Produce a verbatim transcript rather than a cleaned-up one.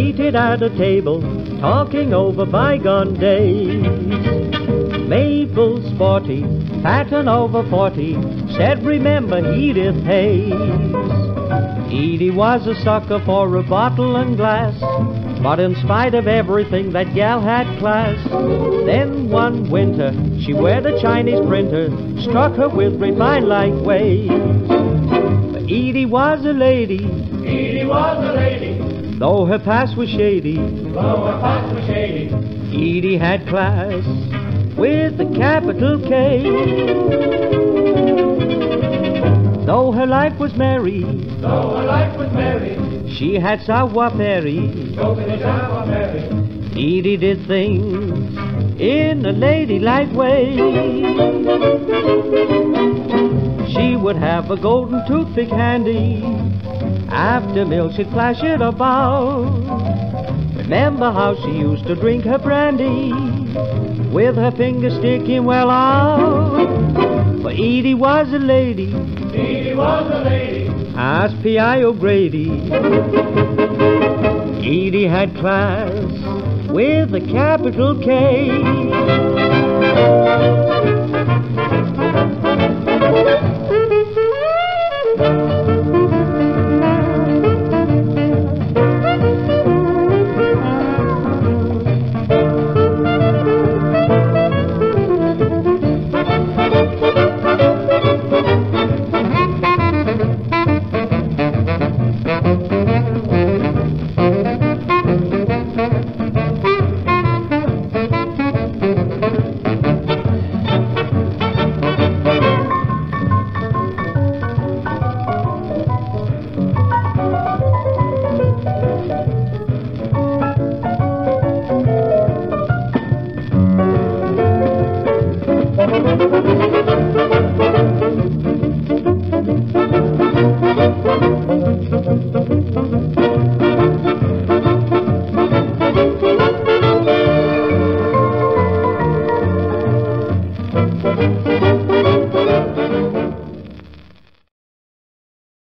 seated at a table, talking over bygone days. Mabel, sporty, fat and over forty, said, "Remember Edith Hayes." Edie was a sucker for a bottle and glass, but in spite of everything, that gal had class. Then one winter, she where the Chinese printer struck her with refined light ways. But Edie was a lady, Edie was a lady, though her past was shady. though her past was shady. Edie had class with a capital K. Though her life was merry, Though her life was merry, she had savoir-faire. spoken in savoir-faire. Edie did things in a ladylike way. She would have a golden toothpick handy. After meal she'd flash it about. Remember how she used to drink her brandy with her finger sticking well out. For Edie was a lady, Edie was a lady, ask P I O'Grady. Edie had class with a capital K.